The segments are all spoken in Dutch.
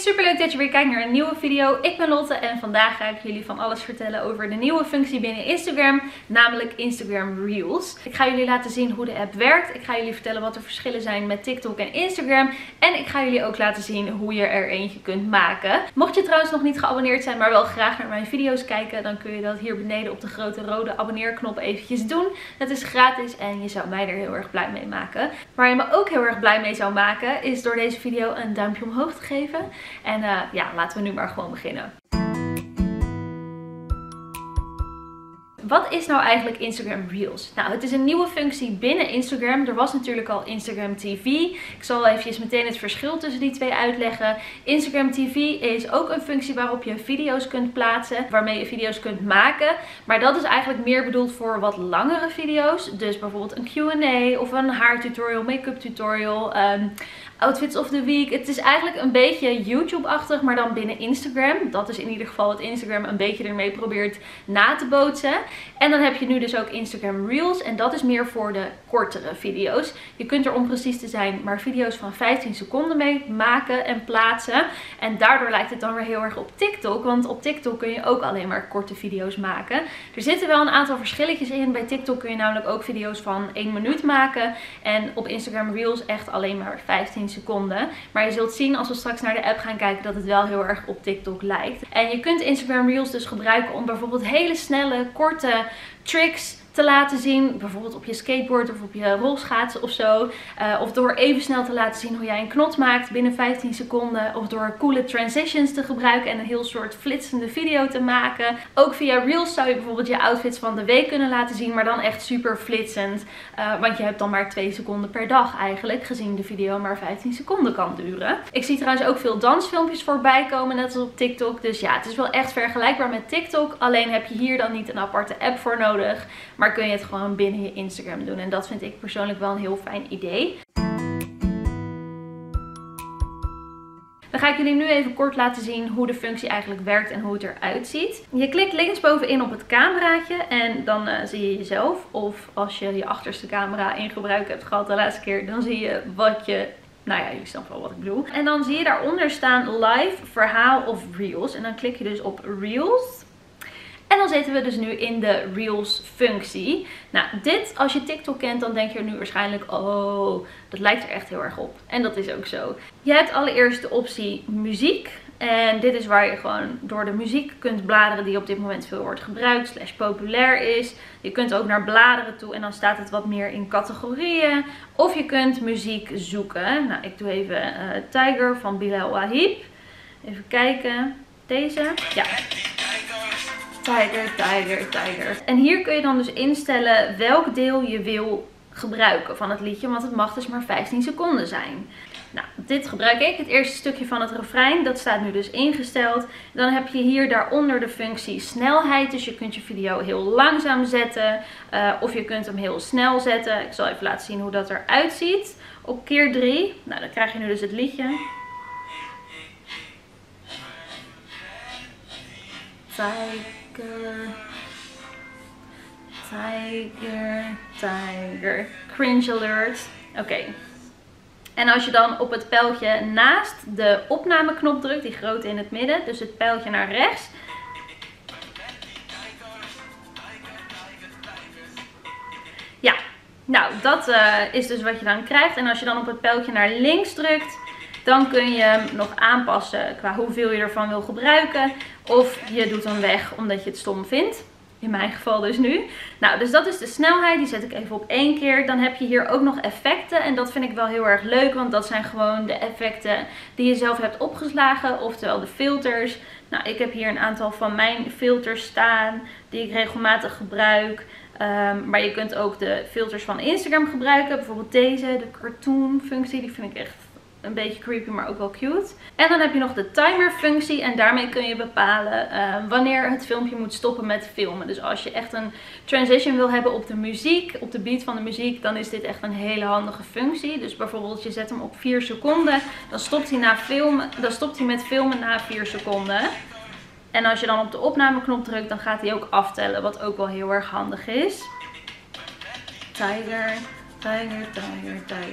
Super leuk dat je weer kijkt naar een nieuwe video. Ik ben Lotte en vandaag ga ik jullie van alles vertellen over de nieuwe functie binnen Instagram, namelijk Instagram Reels. Ik ga jullie laten zien hoe de app werkt. Ik ga jullie vertellen wat de verschillen zijn met TikTok en Instagram. En ik ga jullie ook laten zien hoe je er eentje kunt maken. Mocht je trouwens nog niet geabonneerd zijn, maar wel graag naar mijn video's kijken, dan kun je dat hier beneden op de grote rode abonneerknop eventjes doen. Het is gratis en je zou mij er heel erg blij mee maken. Waar je me ook heel erg blij mee zou maken, is door deze video een duimpje omhoog te geven. En ja, laten we nu maar gewoon beginnen. Wat is nou eigenlijk Instagram Reels? Nou, het is een nieuwe functie binnen Instagram. Er was natuurlijk al Instagram TV. Ik zal eventjes meteen het verschil tussen die twee uitleggen. Instagram TV is ook een functie waarop je video's kunt plaatsen, waarmee je video's kunt maken. Maar dat is eigenlijk meer bedoeld voor wat langere video's. Dus bijvoorbeeld een Q&A of een haartutorial, make-up tutorial, outfits of the week. Het is eigenlijk een beetje YouTube-achtig, maar dan binnen Instagram. Dat is in ieder geval wat Instagram een beetje ermee probeert na te bootsen. En dan heb je nu dus ook Instagram Reels. En dat is meer voor de kortere video's. Je kunt er om precies te zijn maar video's van 15 seconden mee maken en plaatsen. En daardoor lijkt het dan weer heel erg op TikTok. Want op TikTok kun je ook alleen maar korte video's maken. Er zitten wel een aantal verschilletjes in. Bij TikTok kun je namelijk ook video's van 1 minuut maken. En op Instagram Reels echt alleen maar 15 seconden. Maar je zult zien als we straks naar de app gaan kijken dat het wel heel erg op TikTok lijkt. En je kunt Instagram Reels dus gebruiken om bijvoorbeeld hele snelle, korte tricks te laten zien. Bijvoorbeeld op je skateboard of op je rolschaatsen of zo. Of door even snel te laten zien hoe jij een knot maakt binnen 15 seconden. Of door coole transitions te gebruiken en een heel soort flitsende video te maken. Ook via Reels zou je bijvoorbeeld je outfits van de week kunnen laten zien. Maar dan echt super flitsend. Want je hebt dan maar 2 seconden per dag eigenlijk. Gezien de video maar 15 seconden kan duren. Ik zie trouwens ook veel dansfilmpjes voorbij komen. Net als op TikTok. Dus ja, het is wel echt vergelijkbaar met TikTok. Alleen heb je hier dan niet een aparte app voor nodig. Maar kun je het gewoon binnen je Instagram doen. En dat vind ik persoonlijk wel een heel fijn idee. Dan ga ik jullie nu even kort laten zien hoe de functie eigenlijk werkt en hoe het eruit ziet. Je klikt linksbovenin op het cameraatje en dan zie je jezelf. Of als je je achterste camera in gebruik hebt gehad de laatste keer, dan zie je wat je... Nou ja, jullie snappen wel wat ik bedoel. En dan zie je daaronder staan live, verhaal of reels. En dan klik je dus op reels. En dan zitten we dus nu in de Reels functie. Nou, dit, als je TikTok kent, dan denk je er nu waarschijnlijk, oh, dat lijkt er echt heel erg op. En dat is ook zo. Je hebt allereerst de optie muziek. En dit is waar je gewoon door de muziek kunt bladeren die op dit moment veel wordt gebruikt, / populair is. Je kunt ook naar bladeren toe en dan staat het wat meer in categorieën. Of je kunt muziek zoeken. Nou, ik doe even Tiger van Bilal Wahib. Even kijken. Deze. Ja. Tiger, tiger, tiger. En hier kun je dan dus instellen welk deel je wil gebruiken van het liedje. Want het mag dus maar 15 seconden zijn. Nou, dit gebruik ik. Het eerste stukje van het refrein. Dat staat nu dus ingesteld. Dan heb je hier daaronder de functie snelheid. Dus je kunt je video heel langzaam zetten. Of je kunt hem heel snel zetten. Ik zal even laten zien hoe dat eruit ziet. Op keer 3. Nou, dan krijg je nu dus het liedje. Tiger, tiger, tiger. Cringe alert. Oké. En als je dan op het pijltje naast de opnameknop drukt, die grote in het midden, dus het pijltje naar rechts. Ja, nou dat is dus wat je dan krijgt. En als je dan op het pijltje naar links drukt, dan kun je hem nog aanpassen qua hoeveel je ervan wil gebruiken. Of je doet hem weg omdat je het stom vindt. In mijn geval dus nu. Nou, dus dat is de snelheid. Die zet ik even op 1 keer. Dan heb je hier ook nog effecten. En dat vind ik wel heel erg leuk. Want dat zijn gewoon de effecten die je zelf hebt opgeslagen. Oftewel de filters. Nou, ik heb hier een aantal van mijn filters staan. Die ik regelmatig gebruik. Maar je kunt ook de filters van Instagram gebruiken. Bijvoorbeeld deze, de cartoon functie. Die vind ik echt een beetje creepy, maar ook wel cute. En dan heb je nog de timer functie. En daarmee kun je bepalen wanneer het filmpje moet stoppen met filmen. Dus als je echt een transition wil hebben op de muziek, op de beat van de muziek, dan is dit echt een hele handige functie. Dus bijvoorbeeld je zet hem op 4 seconden. Dan stopt hij met filmen na 4 seconden. En als je dan op de opnameknop drukt, dan gaat hij ook aftellen. Wat ook wel heel erg handig is. Tiger, tiger, tiger, tiger.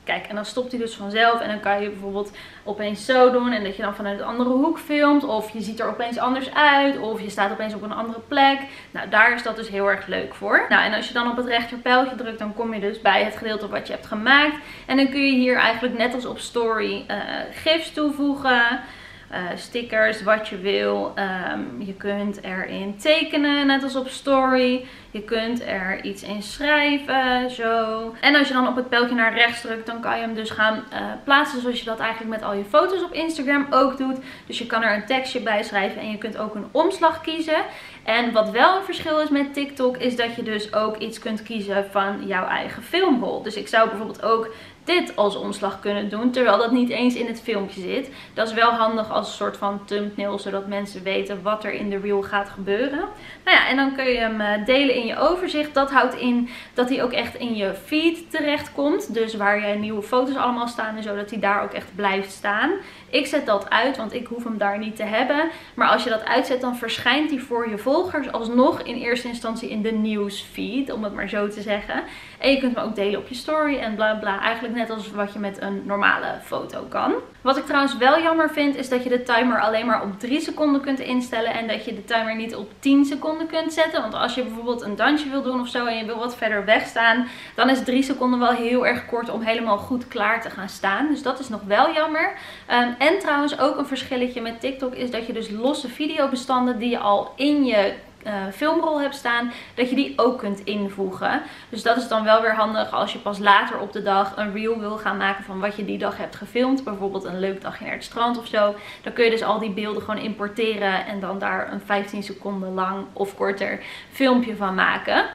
Kijk, en dan stopt hij dus vanzelf. En dan kan je bijvoorbeeld opeens zo doen. En dat je dan vanuit een andere hoek filmt. Of je ziet er opeens anders uit. Of je staat opeens op een andere plek. Nou, daar is dat dus heel erg leuk voor. Nou, en als je dan op het rechterpijltje drukt, dan kom je dus bij het gedeelte wat je hebt gemaakt. En dan kun je hier eigenlijk net als op Story gifs toevoegen. Stickers, wat je wil. Je kunt erin tekenen, net als op Story. Je kunt er iets in schrijven, zo. En als je dan op het pijltje naar rechts drukt, dan kan je hem dus gaan plaatsen zoals je dat eigenlijk met al je foto's op Instagram ook doet. Dus je kan er een tekstje bij schrijven en je kunt ook een omslag kiezen. En wat wel een verschil is met TikTok, is dat je dus ook iets kunt kiezen van jouw eigen filmrol. Dus ik zou bijvoorbeeld ook dit als omslag kunnen doen, terwijl dat niet eens in het filmpje zit. Dat is wel handig als een soort van thumbnail, zodat mensen weten wat er in de reel gaat gebeuren. Nou ja, en dan kun je hem delen in je overzicht. Dat houdt in dat hij ook echt in je feed terecht komt. Dus waar je nieuwe foto's allemaal staan en zo, dat hij daar ook echt blijft staan. Ik zet dat uit, want ik hoef hem daar niet te hebben. Maar als je dat uitzet, dan verschijnt hij voor je volgers alsnog in eerste instantie in de nieuwsfeed, om het maar zo te zeggen. En je kunt hem ook delen op je story en bla bla. Eigenlijk net als wat je met een normale foto kan. Wat ik trouwens wel jammer vind, is dat je de timer alleen maar op 3 seconden kunt instellen. En dat je de timer niet op 10 seconden kunt zetten. Want als je bijvoorbeeld een dansje wil doen of zo en je wil wat verder weg staan, dan is 3 seconden wel heel erg kort om helemaal goed klaar te gaan staan. Dus dat is nog wel jammer. En trouwens ook een verschilletje met TikTok is dat je dus losse videobestanden die je al in je filmrol hebt staan, dat je die ook kunt invoegen. Dus dat is dan wel weer handig als je pas later op de dag een reel wil gaan maken van wat je die dag hebt gefilmd. Bijvoorbeeld een leuk dagje naar het strand of zo. Dan kun je dus al die beelden gewoon importeren en dan daar een 15 seconden lang of korter filmpje van maken.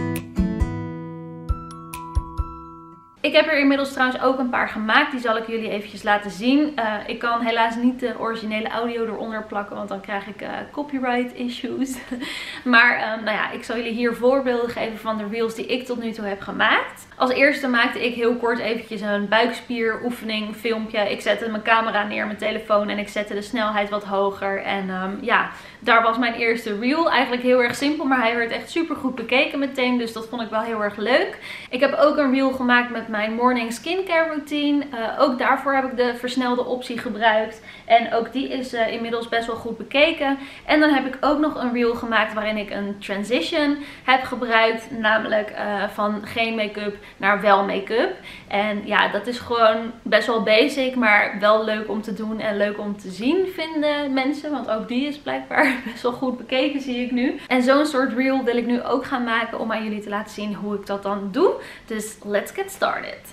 Ik heb er inmiddels trouwens ook een paar gemaakt. Die zal ik jullie eventjes laten zien. Ik kan helaas niet de originele audio eronder plakken, want dan krijg ik copyright issues. Maar nou ja, ik zal jullie hier voorbeelden geven van de reels die ik tot nu toe heb gemaakt. Als eerste maakte ik heel kort eventjes een buikspieroefening filmpje. Ik zette mijn camera neer, mijn telefoon en ik zette de snelheid wat hoger. En ja, daar was mijn eerste reel. Eigenlijk heel erg simpel, maar hij werd echt super goed bekeken meteen. Dus dat vond ik wel heel erg leuk. Ik heb ook een reel gemaakt met mijn morning skincare routine. Ook daarvoor heb ik de versnelde optie gebruikt. En ook die is inmiddels best wel goed bekeken. En dan heb ik ook nog een reel gemaakt waarin ik een transition heb gebruikt. Namelijk van geen make-up naar wel make-up. En ja, dat is gewoon best wel basic, maar wel leuk om te doen en leuk om te zien, vinden mensen. Want ook die is blijkbaar best wel goed bekeken, zie ik nu. En zo'n soort reel wil ik nu ook gaan maken om aan jullie te laten zien hoe ik dat dan doe. Dus let's get started.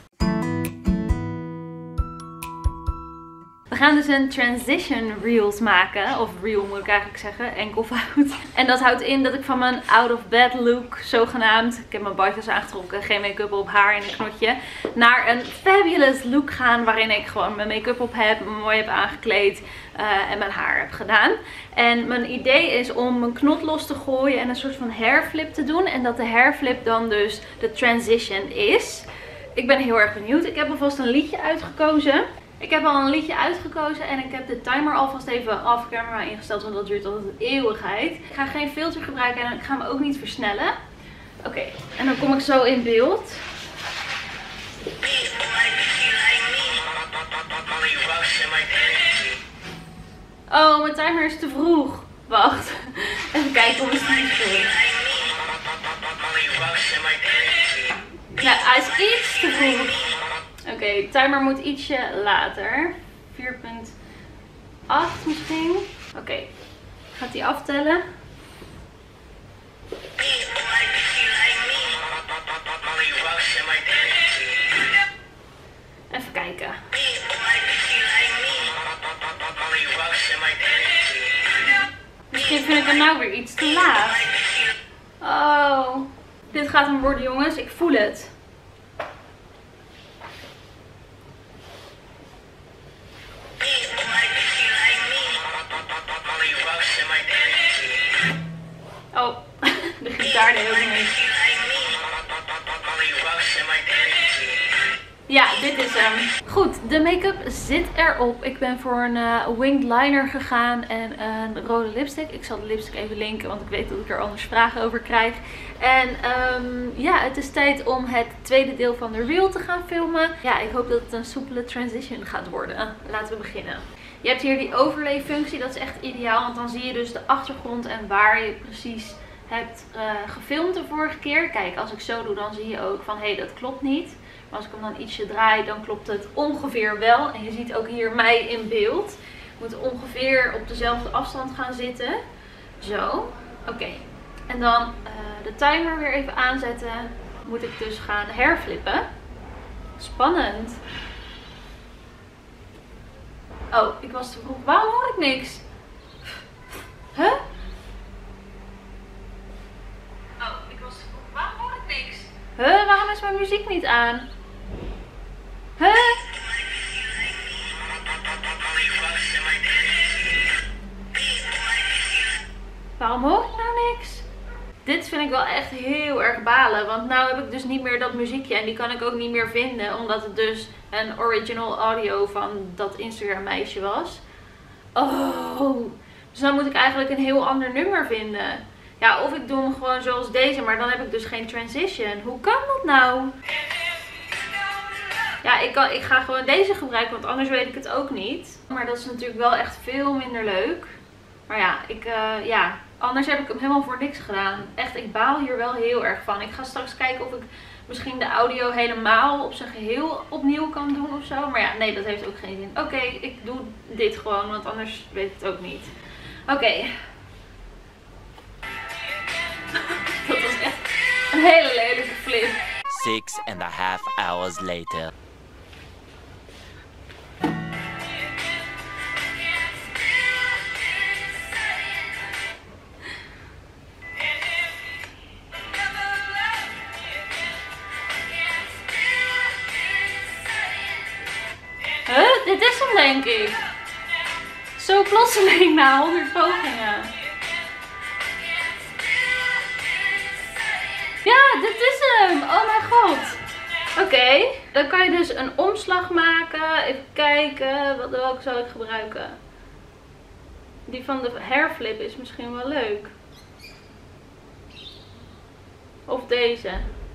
We gaan dus een transition reels maken. Of reel moet ik eigenlijk zeggen. Enkelvoud. En dat houdt in dat ik van mijn out of bed look, zogenaamd. Ik heb mijn badjes aangetrokken, geen make-up op, haar en een knotje. Naar een fabulous look gaan waarin ik gewoon mijn make-up op heb, me mooi heb aangekleed. En mijn haar heb gedaan. En mijn idee is om mijn knot los te gooien en een soort van hairflip te doen. En dat de hairflip dan dus de transition is. Ik ben heel erg benieuwd. Ik heb alvast een liedje uitgekozen. Ik heb al een liedje uitgekozen en ik heb de timer alvast even off camera ingesteld, want dat duurt altijd een eeuwigheid. Ik ga geen filter gebruiken en ik ga hem ook niet versnellen. Oké, en dan kom ik zo in beeld. Oh, mijn timer is te vroeg. Wacht, even kijken of het niet vroeg. Ja, hij is iets te vroeg. Oké, timer moet ietsje later. 4.8 misschien. Oké, gaat hij aftellen? Even kijken. Misschien vind ik hem nou weer iets te laat. Oh, dit gaat hem worden, jongens. Ik voel het. Oh, de gitaar deed ook niet. Ja, dit is hem. Goed, de make-up zit erop. Ik ben voor een winged liner gegaan en een rode lipstick. Ik zal de lipstick even linken, want ik weet dat ik er anders vragen over krijg. En ja, het is tijd om het tweede deel van de reel te gaan filmen. Ja, ik hoop dat het een soepele transition gaat worden. Laten we beginnen. Je hebt hier die overlay functie, dat is echt ideaal, want dan zie je dus de achtergrond en waar je precies hebt gefilmd de vorige keer. Kijk, als ik zo doe, dan zie je ook van hé, dat klopt niet. Maar als ik hem dan ietsje draai, dan klopt het ongeveer wel. En je ziet ook hier mij in beeld. Ik moet ongeveer op dezelfde afstand gaan zitten. Zo. Oké. En dan de timer weer even aanzetten. Moet ik dus gaan herflippen. Spannend. Oh, ik was te vroeg. Waarom hoor ik niks? Huh? Oh, ik was te vroeg. Waarom hoor ik niks? Huh? Waarom is mijn muziek niet aan? Huh? Waarom hoor ik nou niks? Dit vind ik wel echt heel erg balen. Want nou heb ik dus niet meer dat muziekje. En die kan ik ook niet meer vinden. Omdat het dus een original audio van dat Instagram meisje was. Oh. Dus dan moet ik eigenlijk een heel ander nummer vinden. Ja, of ik doe hem gewoon zoals deze. Maar dan heb ik dus geen transition. Hoe kan dat nou? Ja, ik ga gewoon deze gebruiken, want anders weet ik het ook niet. Maar dat is natuurlijk wel echt veel minder leuk. Maar ja, ja, anders heb ik hem helemaal voor niks gedaan. Echt, ik baal hier wel heel erg van. Ik ga straks kijken of ik misschien de audio helemaal op zijn geheel opnieuw kan doen of zo. Maar ja, nee, dat heeft ook geen zin. Oké, ik doe dit gewoon, want anders weet ik het ook niet. Oké. Dat was echt een hele lelijke flip. 6.5 hours later. Dit is hem, denk ik. Zo plotseling na 100 pogingen. Ja, dit is hem. Oh mijn god. Oké. Dan kan je dus een omslag maken. Even kijken. Welke zou ik gebruiken? Die van de hairflip is misschien wel leuk. Of deze.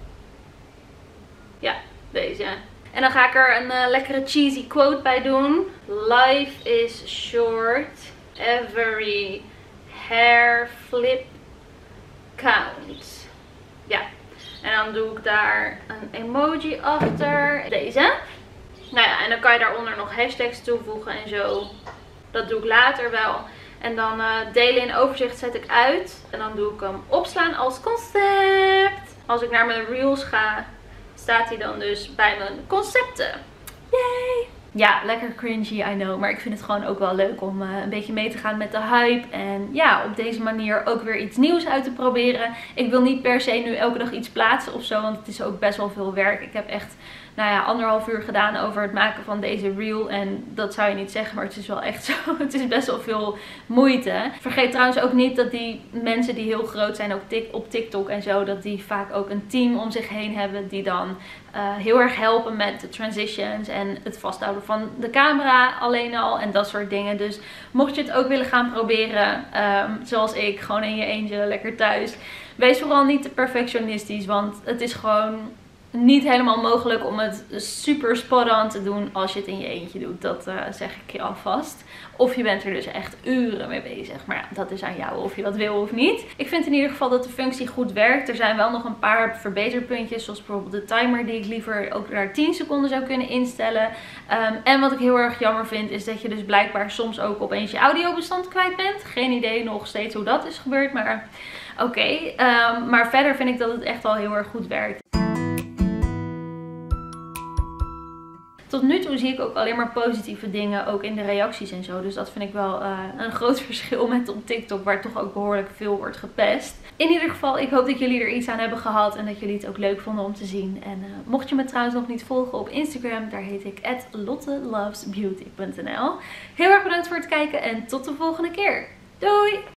Ja, deze. En dan ga ik er een lekkere cheesy quote bij doen. Life is short. Every hair flip counts. Ja. En dan doe ik daar een emoji achter. Deze. Nou ja, en dan kan je daaronder nog hashtags toevoegen en zo. Dat doe ik later wel. En dan delen in overzicht zet ik uit. En dan doe ik hem opslaan als concept. Als ik naar mijn reels ga, staat hij dan dus bij mijn concepten. Yay! Ja, lekker cringy, I know. Maar ik vind het gewoon ook wel leuk om een beetje mee te gaan met de hype. En ja, op deze manier ook weer iets nieuws uit te proberen. Ik wil niet per se nu elke dag iets plaatsen of zo. Want het is ook best wel veel werk. Ik heb echt, nou ja, 1,5 uur gedaan over het maken van deze reel. En dat zou je niet zeggen, maar het is wel echt zo. Het is best wel veel moeite. Vergeet trouwens ook niet dat die mensen die heel groot zijn, ook op TikTok en zo, dat die vaak ook een team om zich heen hebben die dan heel erg helpen met de transitions en het vasthouden van de camera alleen al en dat soort dingen. Dus mocht je het ook willen gaan proberen, zoals ik, gewoon in je eentje lekker thuis, wees vooral niet te perfectionistisch, want het is gewoon niet helemaal mogelijk om het super spot-on te doen als je het in je eentje doet. Dat zeg ik je alvast. Of je bent er dus echt uren mee bezig. Maar ja, dat is aan jou of je dat wil of niet. Ik vind in ieder geval dat de functie goed werkt. Er zijn wel nog een paar verbeterpuntjes. Zoals bijvoorbeeld de timer die ik liever ook naar 10 seconden zou kunnen instellen. En wat ik heel erg jammer vind is dat je dus blijkbaar soms ook opeens je audiobestand kwijt bent. Geen idee nog steeds hoe dat is gebeurd. Maar oké. Maar verder vind ik dat het echt wel heel erg goed werkt. Tot nu toe zie ik ook alleen maar positieve dingen, ook in de reacties en zo. Dus dat vind ik wel een groot verschil met op TikTok, waar toch ook behoorlijk veel wordt gepest. In ieder geval, ik hoop dat jullie er iets aan hebben gehad en dat jullie het ook leuk vonden om te zien. En mocht je me trouwens nog niet volgen op Instagram, daar heet ik @lottelovesbeauty.nl. Heel erg bedankt voor het kijken en tot de volgende keer. Doei!